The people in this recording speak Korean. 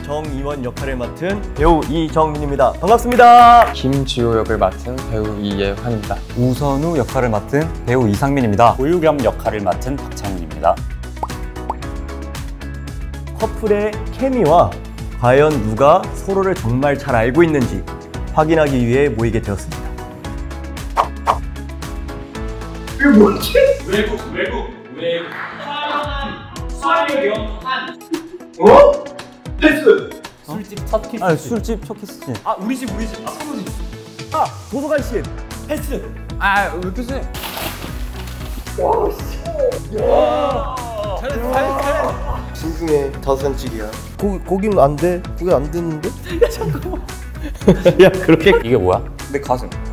정이원 역할을 맡은 배우 이정민입니다. 반갑습니다. 김지호 역을 맡은 배우 이예환입니다. 우선우 역할을 맡은 배우 이상민입니다. 고유겸 역할을 맡은 박찬훈입니다. 커플의 케미와 과연 누가 서로를 정말 잘 알고 있는지 확인하기 위해 모이게 되었습니다. 이게 뭐지? 외국 화려한 어? 패스! 술집 첫 키스. 술집 첫 키스씬. 우리 집 사무실. 도서관 씬. 패스. 왜 이렇게 세? 진중에 다산찔이야. 고기는 안 돼. 그게 안 됐는데? 야 그렇게 이게 뭐야? 내 가슴.